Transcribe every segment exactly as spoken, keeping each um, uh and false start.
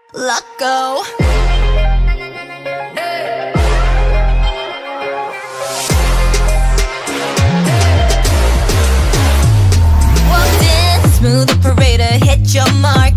Loco. Walked in, smooth operator, hit your mark.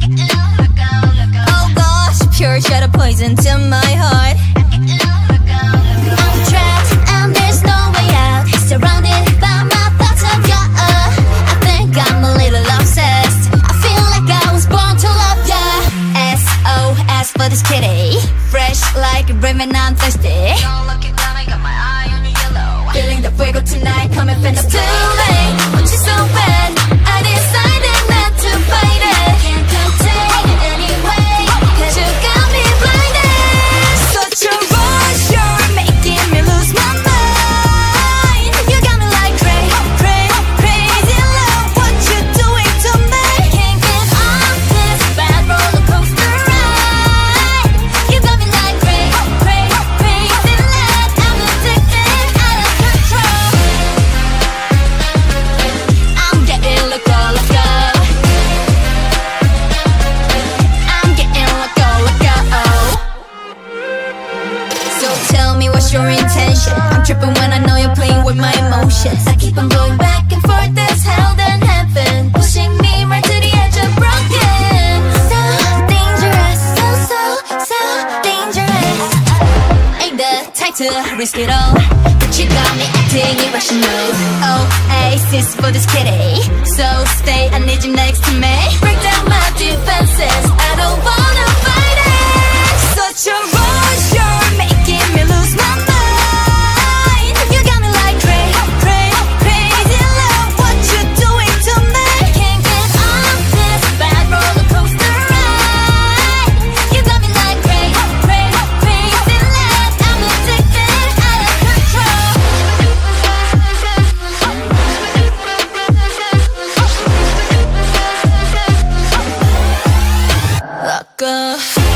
Oh gosh, pure shot of poison to my heart. I'm trapped and there's no way out. Surrounded by my thoughts of you. I think I'm a little obsessed. I feel like I was born to love ya. S O S for this kitty. Fresh like a rain when I'm thirsty. Don't look it down, I got my eye on your yellow. Feeling the fuego tonight, coming from the too late. Want you so bad, I decided not to fight it. Can't contain it anyway, cause you got me blinded. Such a rush, you're making me lose my mind. You got me like cray, cray, crazy love. What you doing to me? Can't get off this bad roller coaster ride. You got me like cray, cray, crazy love. I'm addicted, out of control. I'm getting loco, loco. I'm getting loco, loco. So tell me what's your intention? I'm tripping when I know you're playing with my emotions. I keep on going back and forth, there's hell then heaven, pushing me right to the edge of broken. So dangerous, so, so, so dangerous. Ain't the type to risk it all, but you got me acting irrational. Oasis for this kitty, so stay, I need you next to me. Break down my defenses, I don't wanna fight it. Such a rush, you're making me lose my mind. You got me like cray, cray, crazy love. What you doing to me? Can't get off this bad roller coaster ride. You got me like cray, cray, crazy love. I'm addicted, out of control. Loco.